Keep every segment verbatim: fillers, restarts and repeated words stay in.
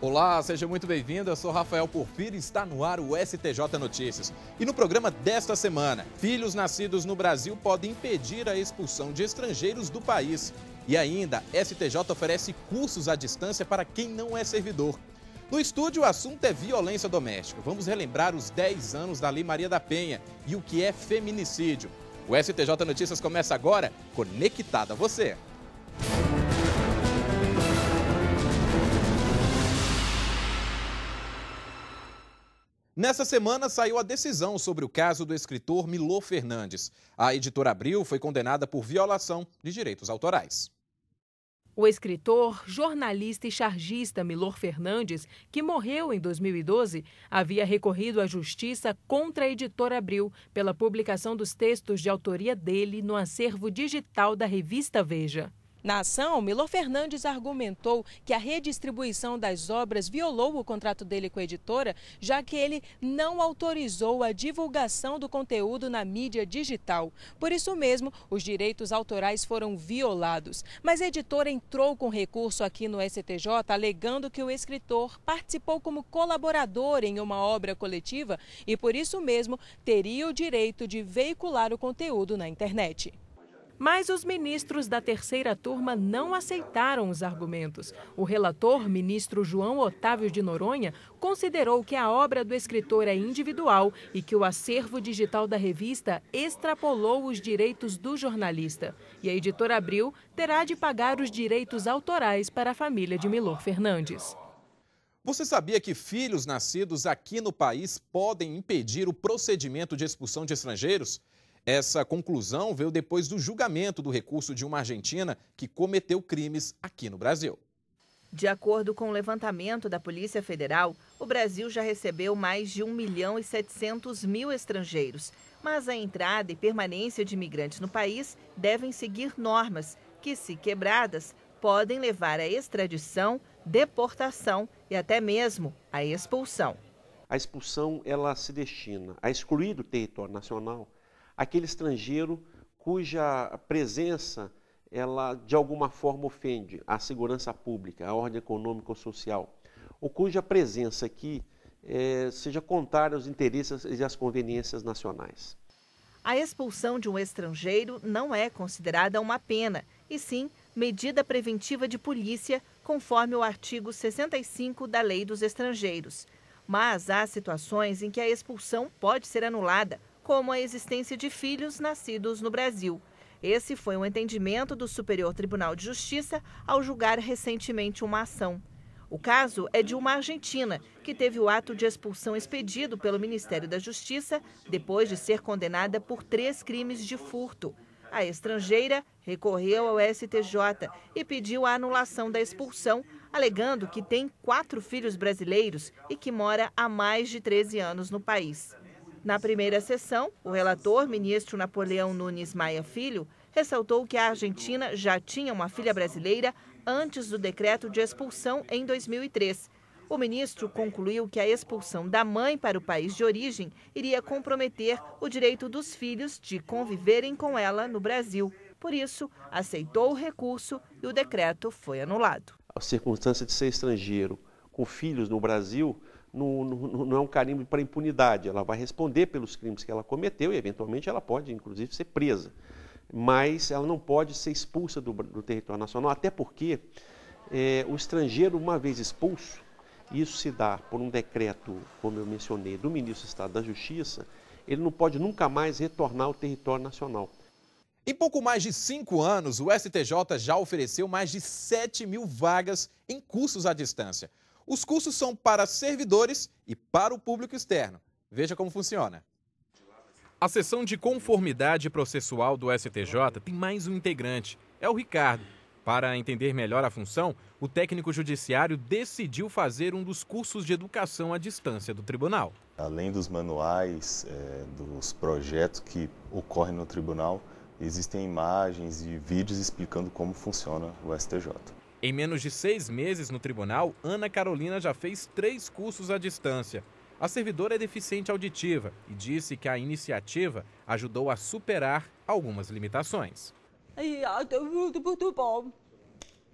Olá, seja muito bem-vindo. Eu sou Rafael Porfírio e está no ar o S T J Notícias. E no programa desta semana, filhos nascidos no Brasil podem impedir a expulsão de estrangeiros do país. E ainda, S T J oferece cursos à distância para quem não é servidor. No estúdio, o assunto é violência doméstica. Vamos relembrar os dez anos da Lei Maria da Penha e o que é feminicídio. O S T J Notícias começa agora, conectado a você. Nessa semana saiu a decisão sobre o caso do escritor Milor Fernandes. A editora Abril foi condenada por violação de direitos autorais. O escritor, jornalista e chargista Milor Fernandes, que morreu em dois mil e doze, havia recorrido à justiça contra a editora Abril pela publicação dos textos de autoria dele no acervo digital da revista Veja. Na ação, Milor Fernandes argumentou que a redistribuição das obras violou o contrato dele com a editora, já que ele não autorizou a divulgação do conteúdo na mídia digital. Por isso mesmo, os direitos autorais foram violados. Mas a editora entrou com recurso aqui no S T J, alegando que o escritor participou como colaborador em uma obra coletiva e, por isso mesmo, teria o direito de veicular o conteúdo na internet. Mas os ministros da terceira turma não aceitaram os argumentos. O relator, ministro João Otávio de Noronha, considerou que a obra do escritor é individual e que o acervo digital da revista extrapolou os direitos do jornalista. E a editora Abril terá de pagar os direitos autorais para a família de Milor Fernandes. Você sabia que filhos nascidos aqui no país podem impedir o procedimento de expulsão de estrangeiros? Essa conclusão veio depois do julgamento do recurso de uma argentina que cometeu crimes aqui no Brasil. De acordo com o levantamento da Polícia Federal, o Brasil já recebeu mais de um milhão e setecentos mil estrangeiros. Mas a entrada e permanência de imigrantes no país devem seguir normas que, se quebradas, podem levar à extradição, deportação e até mesmo à expulsão. A expulsão ela se destina a excluir do território nacional aquele estrangeiro cuja presença, ela de alguma forma ofende a segurança pública, a ordem econômica ou social, ou cuja presença aqui é, seja contrária aos interesses e às conveniências nacionais. A expulsão de um estrangeiro não é considerada uma pena, e sim medida preventiva de polícia, conforme o artigo sessenta e cinco da Lei dos Estrangeiros. Mas há situações em que a expulsão pode ser anulada, como a existência de filhos nascidos no Brasil. Esse foi um entendimento do Superior Tribunal de Justiça ao julgar recentemente uma ação. O caso é de uma argentina que teve o ato de expulsão expedido pelo Ministério da Justiça depois de ser condenada por três crimes de furto. A estrangeira recorreu ao S T J e pediu a anulação da expulsão, alegando que tem quatro filhos brasileiros e que mora há mais de treze anos no país. Na primeira sessão, o relator, ministro Napoleão Nunes Maia Filho, ressaltou que a Argentina já tinha uma filha brasileira antes do decreto de expulsão em dois mil e três. O ministro concluiu que a expulsão da mãe para o país de origem iria comprometer o direito dos filhos de conviverem com ela no Brasil. Por isso, aceitou o recurso e o decreto foi anulado. A circunstância de ser estrangeiro com filhos no Brasil Não, não, não é um carimbo para impunidade, ela vai responder pelos crimes que ela cometeu e, eventualmente, ela pode, inclusive, ser presa. Mas ela não pode ser expulsa do, do território nacional, até porque é, o estrangeiro, uma vez expulso, isso se dá por um decreto, como eu mencionei, do ministro do Estado da Justiça, ele não pode nunca mais retornar ao território nacional. Em pouco mais de cinco anos, o S T J já ofereceu mais de sete mil vagas em cursos à distância. Os cursos são para servidores e para o público externo. Veja como funciona. A seção de conformidade processual do S T J tem mais um integrante, é o Ricardo. Para entender melhor a função, o técnico judiciário decidiu fazer um dos cursos de educação à distância do tribunal. Além dos manuais, é, dos projetos que ocorrem no tribunal, existem imagens e vídeos explicando como funciona o S T J. Em menos de seis meses no tribunal, Ana Carolina já fez três cursos à distância. A servidora é deficiente auditiva e disse que a iniciativa ajudou a superar algumas limitações. É muito bom.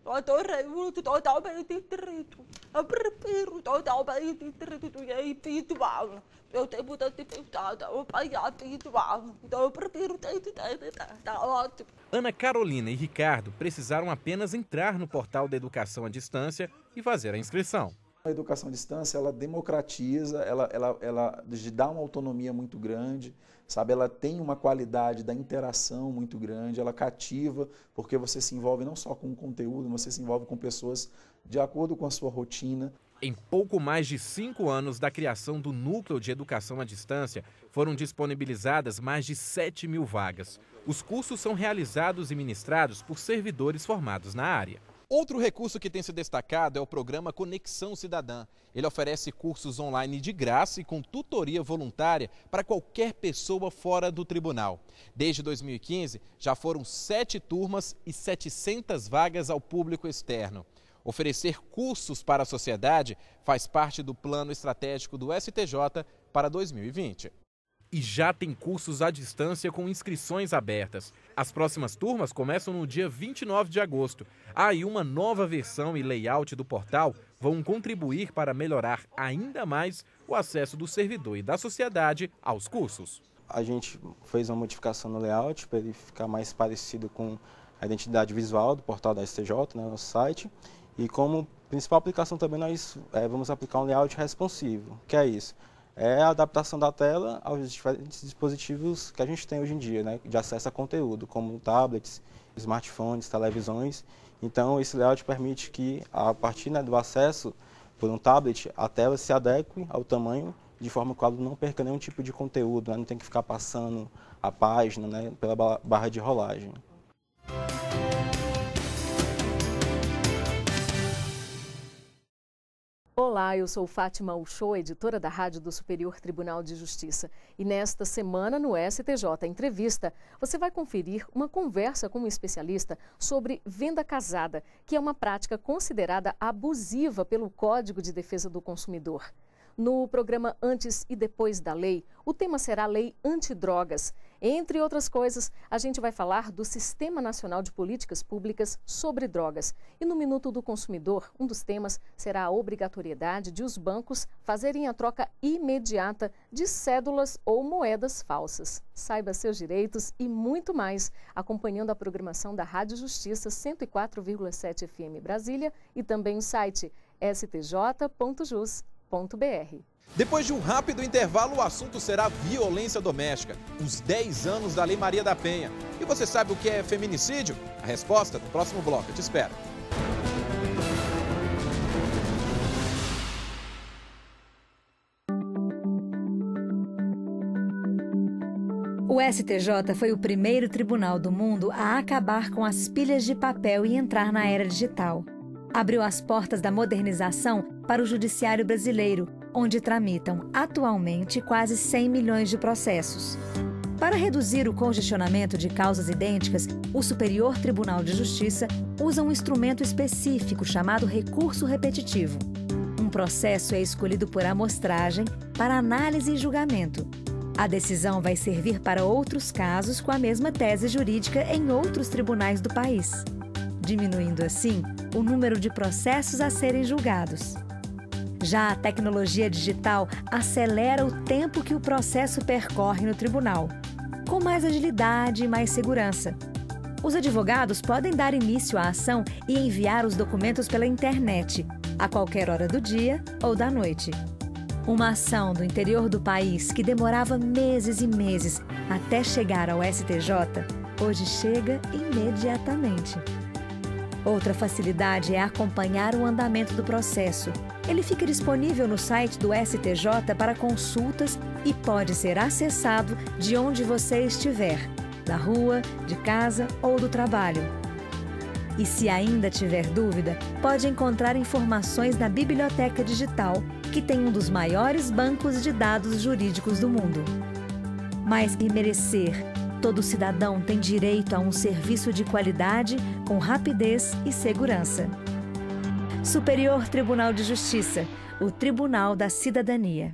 Eu adorei totalmente direito. Eu prefiro totalmente direito individual. Eu tenho muita dificuldade, eu pagar individual. Então eu prefiro ter tá ótimo. Ana Carolina e Ricardo precisaram apenas entrar no portal da educação à distância e fazer a inscrição. A educação à distância, ela democratiza, ela, ela, ela dá uma autonomia muito grande, sabe? Ela tem uma qualidade da interação muito grande, ela cativa, porque você se envolve não só com o conteúdo, você se envolve com pessoas de acordo com a sua rotina. Em pouco mais de cinco anos da criação do Núcleo de Educação à Distância, foram disponibilizadas mais de sete mil vagas. Os cursos são realizados e ministrados por servidores formados na área. Outro recurso que tem se destacado é o programa Conexão Cidadã. Ele oferece cursos online de graça e com tutoria voluntária para qualquer pessoa fora do tribunal. Desde dois mil e quinze, já foram sete turmas e setecentas vagas ao público externo. Oferecer cursos para a sociedade faz parte do plano estratégico do S T J para dois mil e vinte. E já tem cursos à distância com inscrições abertas. As próximas turmas começam no dia vinte e nove de agosto. Ah, e uma nova versão e layout do portal vão contribuir para melhorar ainda mais o acesso do servidor e da sociedade aos cursos. A gente fez uma modificação no layout para ele ficar mais parecido com a identidade visual do portal da S T J, né, no nosso site. E como principal aplicação também nós é, vamos aplicar um layout responsivo. O que é isso? É a adaptação da tela aos diferentes dispositivos que a gente tem hoje em dia, né, de acesso a conteúdo, como tablets, smartphones, televisões. Então, esse layout permite que, a partir, né, do acesso por um tablet, a tela se adeque ao tamanho, de forma que o aluno não perca nenhum tipo de conteúdo, né, não tem que ficar passando a página, né, pela barra de rolagem. Olá, eu sou Fátima Uchoa, editora da Rádio do Superior Tribunal de Justiça. E nesta semana, no S T J Entrevista, você vai conferir uma conversa com um especialista sobre venda casada, que é uma prática considerada abusiva pelo Código de Defesa do Consumidor. No programa Antes e Depois da Lei, o tema será a Lei Antidrogas. Entre outras coisas, a gente vai falar do Sistema Nacional de Políticas Públicas sobre Drogas. E no Minuto do Consumidor, um dos temas será a obrigatoriedade de os bancos fazerem a troca imediata de cédulas ou moedas falsas. Saiba seus direitos e muito mais, acompanhando a programação da Rádio Justiça cento e quatro vírgula sete F M Brasília e também o site s t j ponto jus ponto b r. Depois de um rápido intervalo, o assunto será violência doméstica, os dez anos da Lei Maria da Penha. E você sabe o que é feminicídio? A resposta no próximo bloco. Eu te espero. O S T J foi o primeiro tribunal do mundo a acabar com as pilhas de papel e entrar na era digital. Abriu as portas da modernização para o judiciário brasileiro, onde tramitam atualmente quase cem milhões de processos. Para reduzir o congestionamento de causas idênticas, o Superior Tribunal de Justiça usa um instrumento específico chamado recurso repetitivo. Um processo é escolhido por amostragem para análise e julgamento. A decisão vai servir para outros casos com a mesma tese jurídica em outros tribunais do país, diminuindo assim o número de processos a serem julgados. Já a tecnologia digital acelera o tempo que o processo percorre no tribunal, com mais agilidade e mais segurança. Os advogados podem dar início à ação e enviar os documentos pela internet, a qualquer hora do dia ou da noite. Uma ação do interior do país que demorava meses e meses até chegar ao S T J, hoje chega imediatamente. Outra facilidade é acompanhar o andamento do processo. Ele fica disponível no site do S T J para consultas e pode ser acessado de onde você estiver, da rua, de casa ou do trabalho. E se ainda tiver dúvida, pode encontrar informações na Biblioteca Digital, que tem um dos maiores bancos de dados jurídicos do mundo. Mais que merecer, todo cidadão tem direito a um serviço de qualidade, com rapidez e segurança. Superior Tribunal de Justiça, o Tribunal da Cidadania.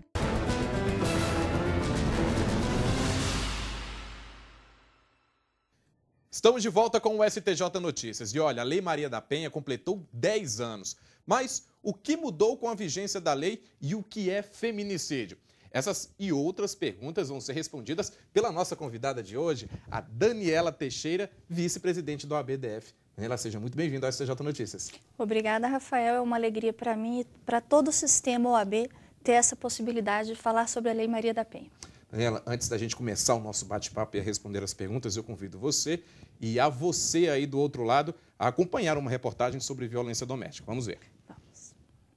Estamos de volta com o S T J Notícias. E olha, a Lei Maria da Penha completou dez anos. Mas o que mudou com a vigência da lei e o que é feminicídio? Essas e outras perguntas vão ser respondidas pela nossa convidada de hoje, a Daniela Teixeira, vice-presidente do A B D F. Daniela, seja muito bem-vinda ao S T J Notícias. Obrigada, Rafael. É uma alegria para mim e para todo o sistema O A B ter essa possibilidade de falar sobre a Lei Maria da Penha. Daniela, antes da gente começar o nosso bate-papo e a responder as perguntas, eu convido você e a você aí do outro lado a acompanhar uma reportagem sobre violência doméstica. Vamos ver. Vamos.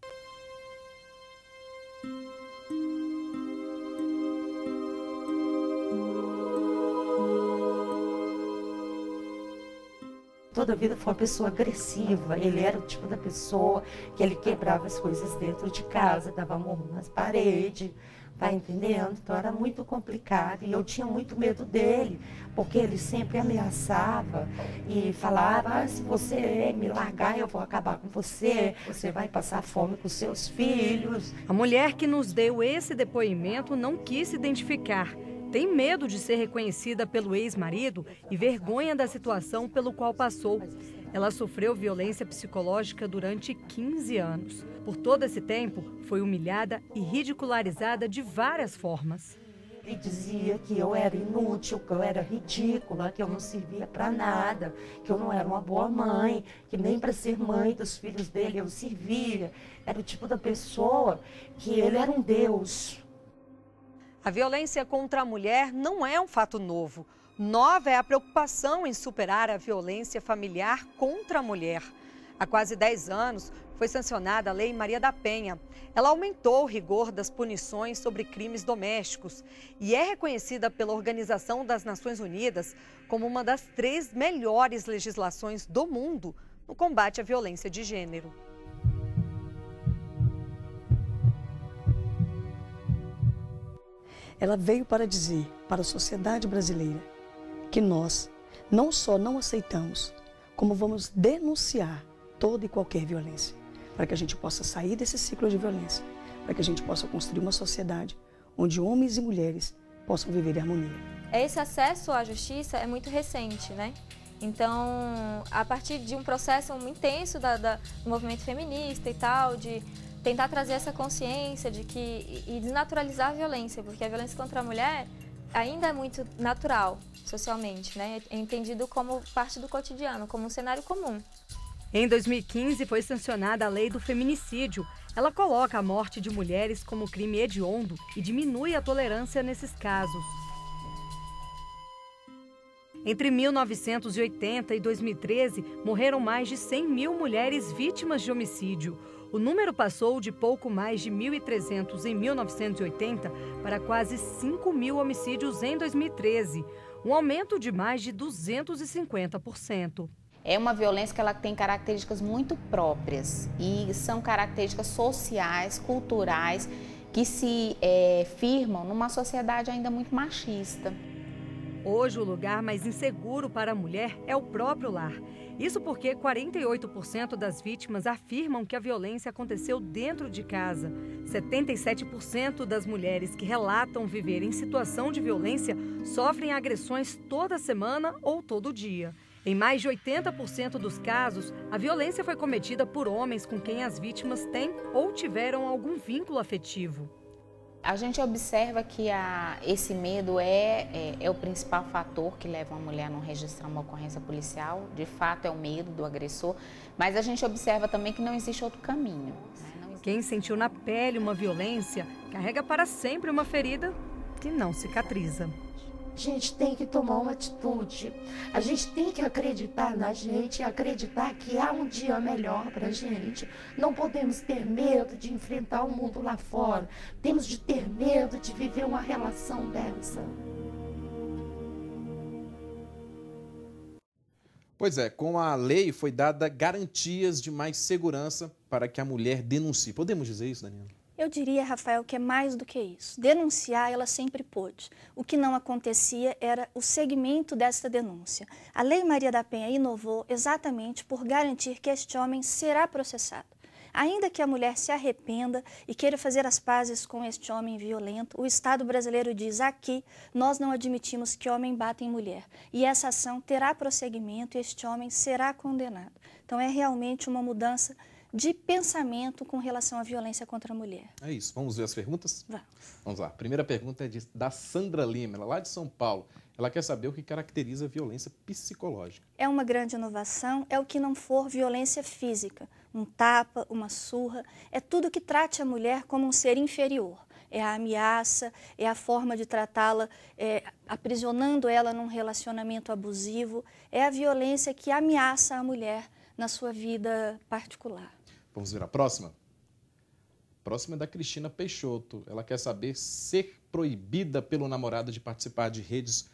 Toda a vida foi uma pessoa agressiva, ele era o tipo da pessoa que ele quebrava as coisas dentro de casa, dava murro nas paredes, tá entendendo? Então era muito complicado e eu tinha muito medo dele, porque ele sempre ameaçava e falava, ah, se você me largar eu vou acabar com você, você vai passar fome com seus filhos. A mulher que nos deu esse depoimento não quis se identificar. Tem medo de ser reconhecida pelo ex-marido e vergonha da situação pelo qual passou. Ela sofreu violência psicológica durante quinze anos. Por todo esse tempo, foi humilhada e ridicularizada de várias formas. Ele dizia que eu era inútil, que eu era ridícula, que eu não servia para nada, que eu não era uma boa mãe, que nem para ser mãe dos filhos dele eu servia. Era o tipo da pessoa que ele era um deus. A violência contra a mulher não é um fato novo. Nova é a preocupação em superar a violência familiar contra a mulher. Há quase dez anos foi sancionada a Lei Maria da Penha. Ela aumentou o rigor das punições sobre crimes domésticos e é reconhecida pela Organização das Nações Unidas como uma das três melhores legislações do mundo no combate à violência de gênero. Ela veio para dizer para a sociedade brasileira que nós não só não aceitamos, como vamos denunciar toda e qualquer violência, para que a gente possa sair desse ciclo de violência, para que a gente possa construir uma sociedade onde homens e mulheres possam viver em harmonia. Esse acesso à justiça é muito recente, né? Então, a partir de um processo muito intenso da, da, do movimento feminista e tal, de tentar trazer essa consciência de que e desnaturalizar a violência, porque a violência contra a mulher ainda é muito natural socialmente, né? É entendido como parte do cotidiano, como um cenário comum. Em dois mil e quinze foi sancionada a Lei do Feminicídio. Ela coloca a morte de mulheres como crime hediondo e diminui a tolerância nesses casos. Entre mil novecentos e oitenta e dois mil e treze, morreram mais de cem mil mulheres vítimas de homicídio. O número passou de pouco mais de mil e trezentos em mil novecentos e oitenta para quase cinco mil homicídios em dois mil e treze, um aumento de mais de duzentos e cinquenta por cento. É uma violência que ela tem características muito próprias e são características sociais, culturais, que se é, firmam numa sociedade ainda muito machista. Hoje, o lugar mais inseguro para a mulher é o próprio lar. Isso porque quarenta e oito por cento das vítimas afirmam que a violência aconteceu dentro de casa. setenta e sete por cento das mulheres que relatam viver em situação de violência sofrem agressões toda semana ou todo dia. Em mais de oitenta por cento dos casos, a violência foi cometida por homens com quem as vítimas têm ou tiveram algum vínculo afetivo. A gente observa que a, esse medo é, é, é o principal fator que leva uma mulher a não registrar uma ocorrência policial. De fato, é o medo do agressor, mas a gente observa também que não existe outro caminho. Né? Quem sentiu na pele uma violência carrega para sempre uma ferida que não cicatriza. A gente tem que tomar uma atitude, a gente tem que acreditar na gente, acreditar que há um dia melhor para a gente. Não podemos ter medo de enfrentar o mundo lá fora, temos de ter medo de viver uma relação dessa. Pois é, com a lei foi dada garantias de mais segurança para que a mulher denuncie. Podemos dizer isso, Daniela? Eu diria, Rafael, que é mais do que isso. Denunciar, ela sempre pôde. O que não acontecia era o segmento dessa denúncia. A Lei Maria da Penha inovou exatamente por garantir que este homem será processado. Ainda que a mulher se arrependa e queira fazer as pazes com este homem violento, o Estado brasileiro diz: aqui nós não admitimos que homem bata em mulher. E essa ação terá prosseguimento e este homem será condenado. Então é realmente uma mudança de pensamento com relação à violência contra a mulher. É isso. Vamos ver as perguntas? Vamos. Vamos lá. A primeira pergunta é de, da Sandra Lima, ela é lá de São Paulo. Ela quer saber o que caracteriza a violência psicológica. É uma grande inovação, é o que não for violência física. Um tapa, uma surra, é tudo que trate a mulher como um ser inferior. É a ameaça, é a forma de tratá-la, é, aprisionando ela num relacionamento abusivo. É a violência que ameaça a mulher na sua vida particular. Vamos ver a próxima? A próxima é da Cristina Peixoto. Ela quer saber ser proibida pelo namorado de participar de redes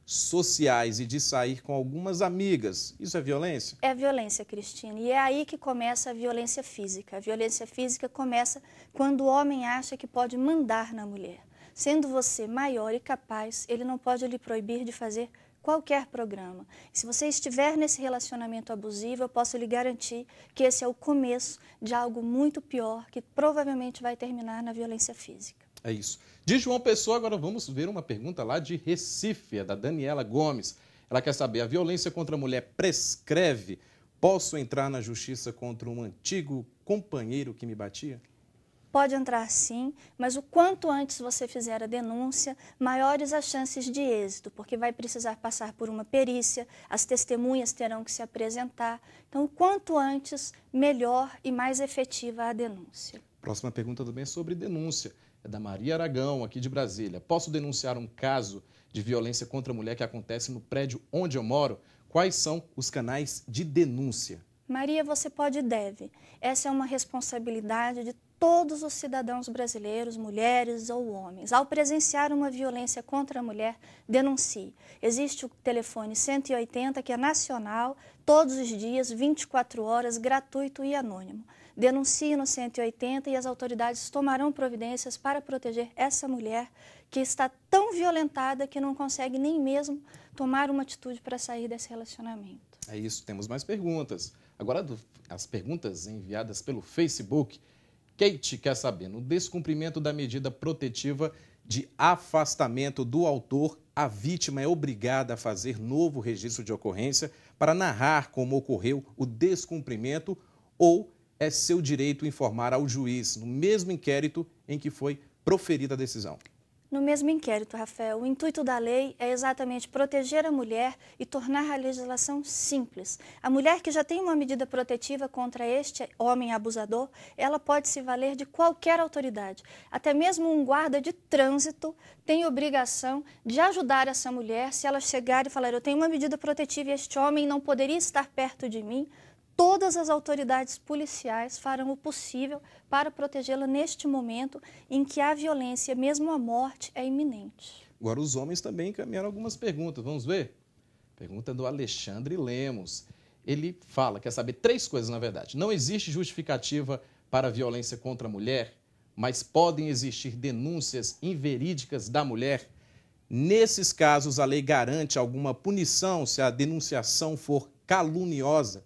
sociais e de sair com algumas amigas. Isso é violência? É violência, Cristina. E é aí que começa a violência física. A violência física começa quando o homem acha que pode mandar na mulher. Sendo você maior e capaz, ele não pode lhe proibir de fazer qualquer programa. E se você estiver nesse relacionamento abusivo, eu posso lhe garantir que esse é o começo de algo muito pior, que provavelmente vai terminar na violência física. É isso. De João Pessoa, agora vamos ver uma pergunta lá de Recife, é da Daniela Gomes. Ela quer saber, a violência contra a mulher prescreve? Posso entrar na justiça contra um antigo companheiro que me batia? Pode entrar sim, mas o quanto antes você fizer a denúncia, maiores as chances de êxito, porque vai precisar passar por uma perícia, as testemunhas terão que se apresentar. Então, o quanto antes, melhor e mais efetiva a denúncia. Próxima pergunta também é sobre denúncia. É da Maria Aragão, aqui de Brasília. Posso denunciar um caso de violência contra a mulher que acontece no prédio onde eu moro? Quais são os canais de denúncia? Maria, você pode e deve. Essa é uma responsabilidade de todos os cidadãos brasileiros, mulheres ou homens. Ao presenciar uma violência contra a mulher, denuncie. Existe o telefone cento e oitenta, que é nacional, todos os dias, vinte e quatro horas, gratuito e anônimo. Denuncie no cento e oitenta e as autoridades tomarão providências para proteger essa mulher que está tão violentada que não consegue nem mesmo tomar uma atitude para sair desse relacionamento. É isso, temos mais perguntas. Agora, do, as perguntas enviadas pelo Facebook. Kate quer saber, no descumprimento da medida protetiva de afastamento do autor, a vítima é obrigada a fazer novo registro de ocorrência para narrar como ocorreu o descumprimento ou é seu direito informar ao juiz no mesmo inquérito em que foi proferida a decisão? No mesmo inquérito, Rafael, o intuito da lei é exatamente proteger a mulher e tornar a legislação simples. A mulher que já tem uma medida protetiva contra este homem abusador, ela pode se valer de qualquer autoridade. Até mesmo um guarda de trânsito tem obrigação de ajudar essa mulher se ela chegar e falar: eu tenho uma medida protetiva e este homem não poderia estar perto de mim. Todas as autoridades policiais farão o possível para protegê-la neste momento em que a violência, mesmo a morte, é iminente. Agora, os homens também encaminharam algumas perguntas. Vamos ver? Pergunta do Alexandre Lemos. Ele fala, quer saber três coisas, na verdade. Não existe justificativa para a violência contra a mulher, mas podem existir denúncias inverídicas da mulher. Nesses casos, a lei garante alguma punição se a denunciação for caluniosa.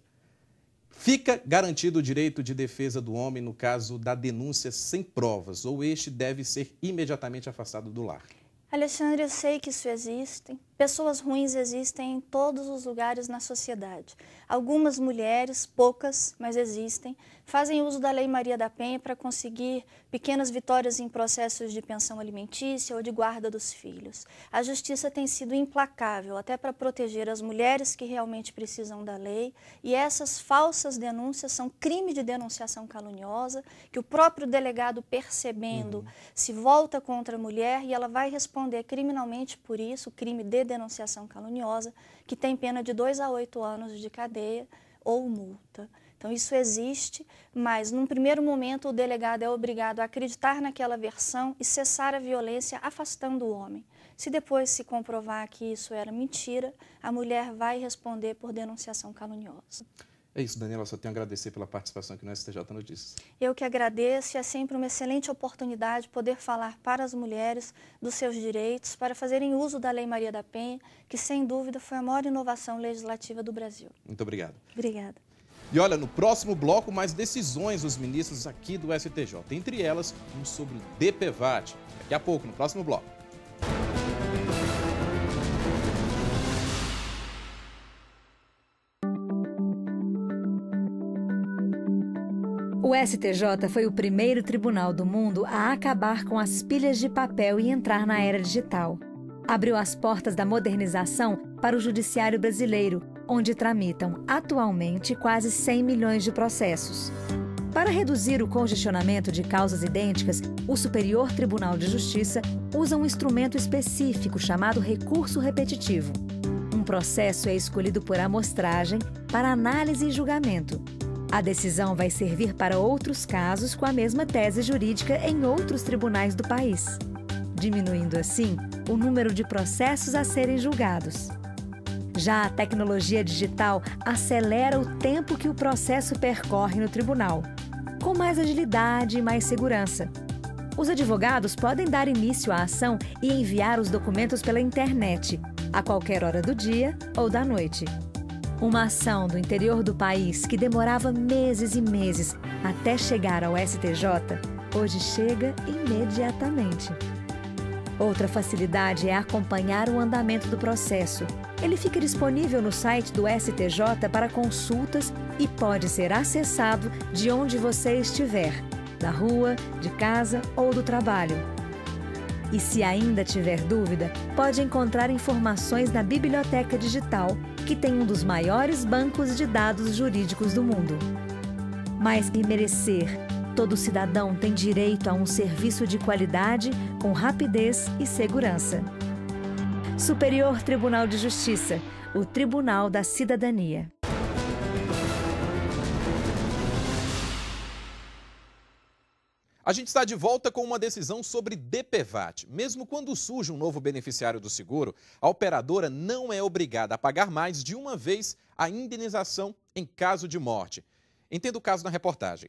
Fica garantido o direito de defesa do homem no caso da denúncia sem provas, ou este deve ser imediatamente afastado do lar. Alexandre, eu sei que isso existe. Pessoas ruins existem em todos os lugares na sociedade. Algumas mulheres, poucas, mas existem, fazem uso da Lei Maria da Penha para conseguir pequenas vitórias em processos de pensão alimentícia ou de guarda dos filhos. A justiça tem sido implacável até para proteger as mulheres que realmente precisam da lei, e essas falsas denúncias são crime de denunciação caluniosa, que o próprio delegado, percebendo, uhum. se volta contra a mulher e ela vai responder criminalmente por isso, crime de denunciação caluniosa, que tem pena de dois a oito anos de cadeia ou multa. Então, isso existe, mas, num primeiro momento, o delegado é obrigado a acreditar naquela versão e cessar a violência afastando o homem. Se depois se comprovar que isso era mentira, a mulher vai responder por denunciação caluniosa. É isso, Daniela, só tenho a agradecer pela participação aqui no S T J Notícias. Eu que agradeço, e é sempre uma excelente oportunidade poder falar para as mulheres dos seus direitos, para fazerem uso da Lei Maria da Penha, que sem dúvida foi a maior inovação legislativa do Brasil. Muito obrigado. Obrigada. E olha, no próximo bloco, mais decisões dos ministros aqui do S T J. Entre elas, um sobre o D P V A T. Daqui a pouco, no próximo bloco. O S T J foi o primeiro tribunal do mundo a acabar com as pilhas de papel e entrar na era digital. Abriu as portas da modernização para o judiciário brasileiro, onde tramitam atualmente quase cem milhões de processos. Para reduzir o congestionamento de causas idênticas, o Superior Tribunal de Justiça usa um instrumento específico chamado recurso repetitivo. Um processo é escolhido por amostragem para análise e julgamento. A decisão vai servir para outros casos com a mesma tese jurídica em outros tribunais do país, diminuindo assim o número de processos a serem julgados. Já a tecnologia digital acelera o tempo que o processo percorre no tribunal, com mais agilidade e mais segurança. Os advogados podem dar início à ação e enviar os documentos pela internet, a qualquer hora do dia ou da noite. Uma ação do interior do país que demorava meses e meses até chegar ao S T J, hoje chega imediatamente. Outra facilidade é acompanhar o andamento do processo. Ele fica disponível no site do S T J para consultas e pode ser acessado de onde você estiver, da rua, de casa ou do trabalho. E se ainda tiver dúvida, pode encontrar informações na Biblioteca Digital, que tem um dos maiores bancos de dados jurídicos do mundo. Mais que merecer, todo cidadão tem direito a um serviço de qualidade, com rapidez e segurança. Superior Tribunal de Justiça, o Tribunal da Cidadania. A gente está de volta com uma decisão sobre D P V A T. Mesmo quando surge um novo beneficiário do seguro, a operadora não é obrigada a pagar mais de uma vez a indenização em caso de morte. Entenda o caso na reportagem.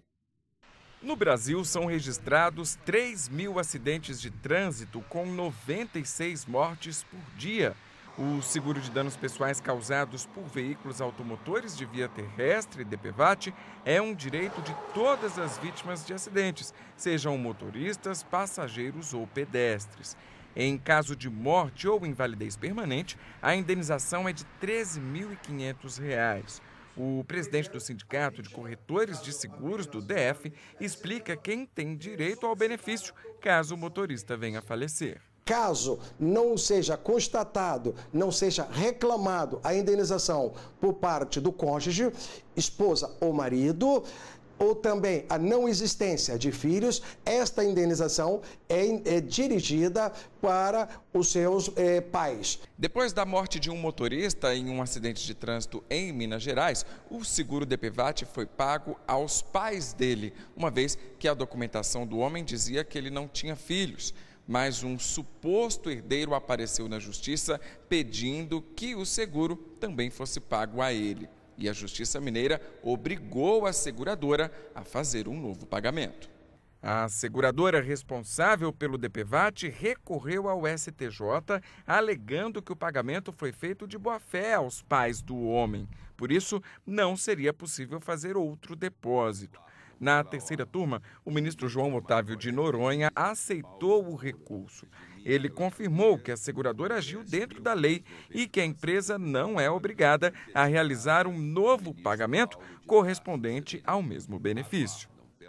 No Brasil, são registrados três mil acidentes de trânsito com noventa e seis mortes por dia. O seguro de danos pessoais causados por veículos automotores de via terrestre, D P V A T, é um direito de todas as vítimas de acidentes, sejam motoristas, passageiros ou pedestres. Em caso de morte ou invalidez permanente, a indenização é de treze mil e quinhentos reais. O presidente do Sindicato de Corretores de Seguros do D F explica quem tem direito ao benefício caso o motorista venha a falecer. Caso não seja constatado, não seja reclamado a indenização por parte do cônjuge, esposa ou marido, ou também a não existência de filhos, esta indenização é, é dirigida para os seus é, pais. Depois da morte de um motorista em um acidente de trânsito em Minas Gerais, o seguro D P V A T foi pago aos pais dele, uma vez que a documentação do homem dizia que ele não tinha filhos. Mas um suposto herdeiro apareceu na justiça pedindo que o seguro também fosse pago a ele. E a Justiça Mineira obrigou a seguradora a fazer um novo pagamento. A seguradora responsável pelo D P V A T recorreu ao S T J, alegando que o pagamento foi feito de boa-fé aos pais do homem. Por isso, não seria possível fazer outro depósito. Na terceira turma, o ministro João Otávio de Noronha aceitou o recurso. Ele confirmou que a seguradora agiu dentro da lei e que a empresa não é obrigada a realizar um novo pagamento correspondente ao mesmo benefício.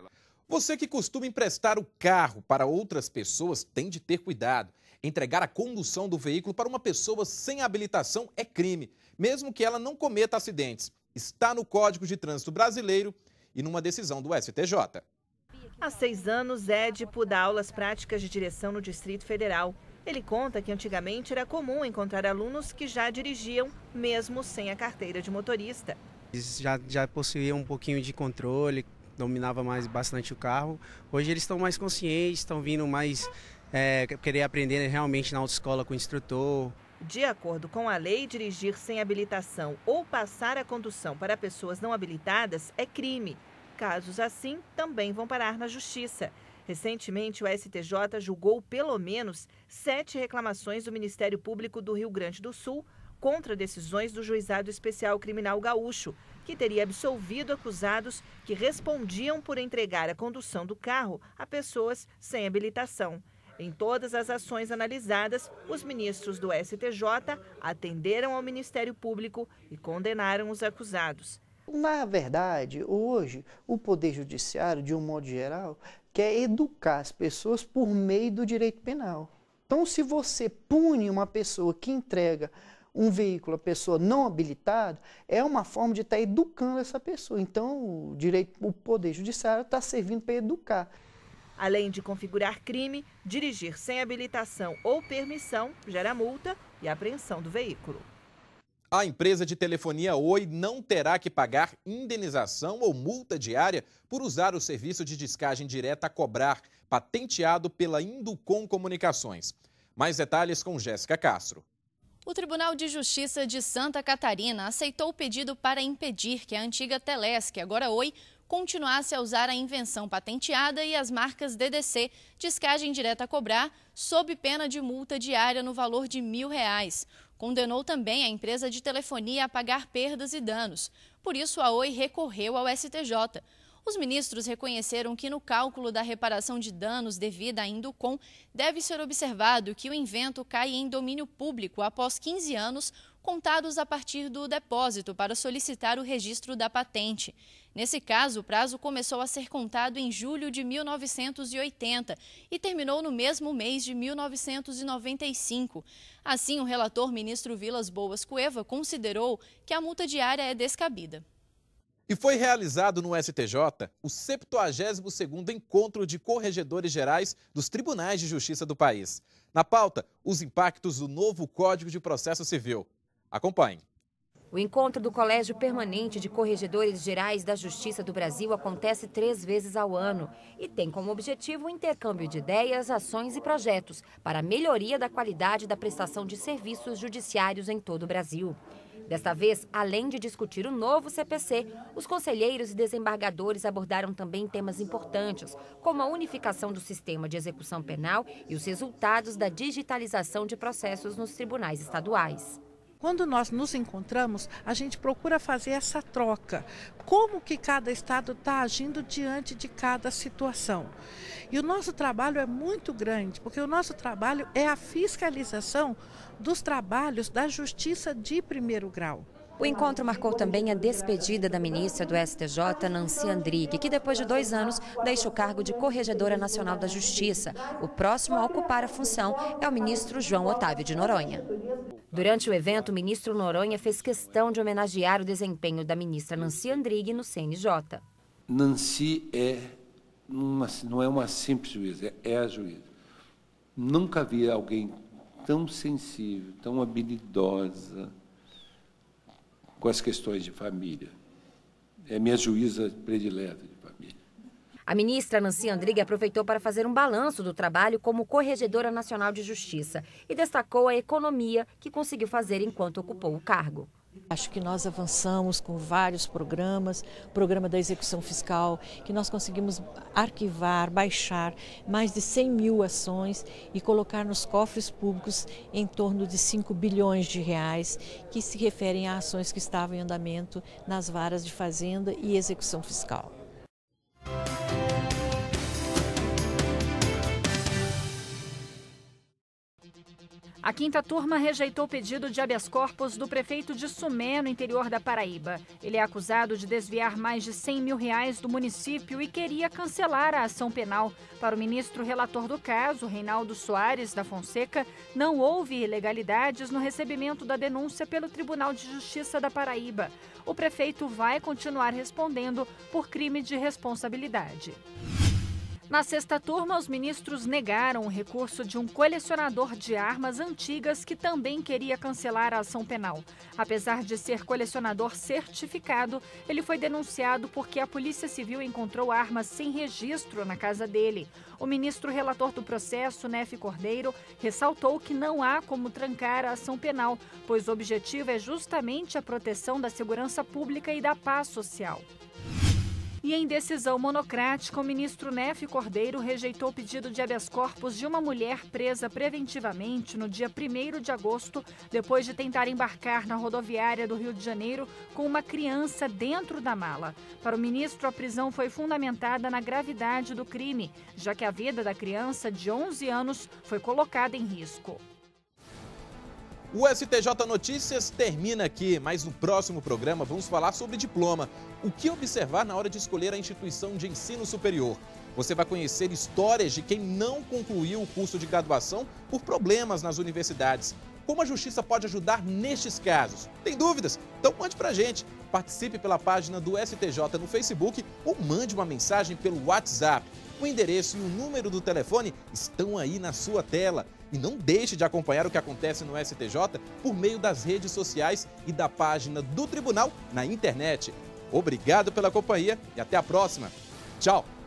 Você que costuma emprestar o carro para outras pessoas tem de ter cuidado. Entregar a condução do veículo para uma pessoa sem habilitação é crime, mesmo que ela não cometa acidentes. Está no Código de Trânsito Brasileiro e numa decisão do S T J. Há seis anos, Édipo dá aulas práticas de direção no Distrito Federal. Ele conta que antigamente era comum encontrar alunos que já dirigiam, mesmo sem a carteira de motorista. Já, já possuíam um pouquinho de controle, dominava mais bastante o carro. Hoje eles estão mais conscientes, estão vindo mais é, querer aprender realmente na autoescola com o instrutor. De acordo com a lei, dirigir sem habilitação ou passar a condução para pessoas não habilitadas é crime. Casos assim também vão parar na Justiça. Recentemente, o S T J julgou pelo menos sete reclamações do Ministério Público do Rio Grande do Sul contra decisões do Juizado Especial Criminal Gaúcho, que teria absolvido acusados que respondiam por entregar a condução do carro a pessoas sem habilitação. Em todas as ações analisadas, os ministros do S T J atenderam ao Ministério Público e condenaram os acusados. Na verdade, hoje, o Poder Judiciário, de um modo geral, quer educar as pessoas por meio do direito penal. Então, se você pune uma pessoa que entrega um veículo a pessoa não habilitada, é uma forma de estar educando essa pessoa. Então, o, direito, o Poder Judiciário está servindo para educar. Além de configurar crime, dirigir sem habilitação ou permissão gera multa e apreensão do veículo. A empresa de telefonia Oi não terá que pagar indenização ou multa diária por usar o serviço de descagem direta a cobrar, patenteado pela Inducom Comunicações. Mais detalhes com Jéssica Castro. O Tribunal de Justiça de Santa Catarina aceitou o pedido para impedir que a antiga Telesc, agora Oi, continuasse a usar a invenção patenteada e as marcas D D C, descagem direta a cobrar, sob pena de multa diária no valor de mil reais. Condenou também a empresa de telefonia a pagar perdas e danos. Por isso, a Oi recorreu ao S T J. Os ministros reconheceram que no cálculo da reparação de danos devida à Inducom, deve ser observado que o invento cai em domínio público após quinze anos, contados a partir do depósito para solicitar o registro da patente. Nesse caso, o prazo começou a ser contado em julho de mil novecentos e oitenta e terminou no mesmo mês de mil novecentos e noventa e cinco. Assim, o relator ministro Vilas Boas Cueva considerou que a multa diária é descabida. E foi realizado no S T J o septuagésimo segundo Encontro de Corregedores Gerais dos Tribunais de Justiça do país. Na pauta, os impactos do novo Código de Processo Civil. Acompanhe. O encontro do Colégio Permanente de Corregedores Gerais da Justiça do Brasil acontece três vezes ao ano e tem como objetivo o intercâmbio de ideias, ações e projetos para a melhoria da qualidade da prestação de serviços judiciários em todo o Brasil. Desta vez, além de discutir o novo C P C, os conselheiros e desembargadores abordaram também temas importantes, como a unificação do sistema de execução penal e os resultados da digitalização de processos nos tribunais estaduais. Quando nós nos encontramos, a gente procura fazer essa troca. Como que cada estado está agindo diante de cada situação. E o nosso trabalho é muito grande, porque o nosso trabalho é a fiscalização dos trabalhos da justiça de primeiro grau. O encontro marcou também a despedida da ministra do S T J, Nancy Andrighi, que depois de dois anos deixa o cargo de Corregedora Nacional da Justiça. O próximo a ocupar a função é o ministro João Otávio de Noronha. Durante o evento, o ministro Noronha fez questão de homenagear o desempenho da ministra Nancy Andrighi no C N J. Nancy é uma, não é uma simples juíza, é a juíza. Nunca vi alguém tão sensível, tão habilidosa com as questões de família. É minha juíza predileta de família. A ministra Nancy Andrighi aproveitou para fazer um balanço do trabalho como Corregedora Nacional de Justiça e destacou a economia que conseguiu fazer enquanto ocupou o cargo. Acho que nós avançamos com vários programas, programa da execução fiscal, que nós conseguimos arquivar, baixar mais de cem mil ações e colocar nos cofres públicos em torno de cinco bilhões de reais, que se referem a ações que estavam em andamento nas varas de fazenda e execução fiscal. A quinta turma rejeitou o pedido de habeas corpus do prefeito de Sumé, no interior da Paraíba. Ele é acusado de desviar mais de cem mil reais do município e queria cancelar a ação penal. Para o ministro relator do caso, Reinaldo Soares da Fonseca, não houve ilegalidades no recebimento da denúncia pelo Tribunal de Justiça da Paraíba. O prefeito vai continuar respondendo por crime de responsabilidade. Na sexta turma, os ministros negaram o recurso de um colecionador de armas antigas que também queria cancelar a ação penal. Apesar de ser colecionador certificado, ele foi denunciado porque a Polícia Civil encontrou armas sem registro na casa dele. O ministro relator do processo, Nefe Cordeiro, ressaltou que não há como trancar a ação penal, pois o objetivo é justamente a proteção da segurança pública e da paz social. E em decisão monocrática, o ministro Nefe Cordeiro rejeitou o pedido de habeas corpus de uma mulher presa preventivamente no dia primeiro de agosto, depois de tentar embarcar na rodoviária do Rio de Janeiro com uma criança dentro da mala. Para o ministro, a prisão foi fundamentada na gravidade do crime, já que a vida da criança de onze anos foi colocada em risco. O S T J Notícias termina aqui, mas no próximo programa vamos falar sobre diploma. O que observar na hora de escolher a instituição de ensino superior? Você vai conhecer histórias de quem não concluiu o curso de graduação por problemas nas universidades. Como a justiça pode ajudar nestes casos? Tem dúvidas? Então mande pra gente. Participe pela página do S T J no Facebook ou mande uma mensagem pelo WhatsApp. O endereço e o número do telefone estão aí na sua tela. E não deixe de acompanhar o que acontece no S T J por meio das redes sociais e da página do Tribunal na internet. Obrigado pela companhia e até a próxima. Tchau!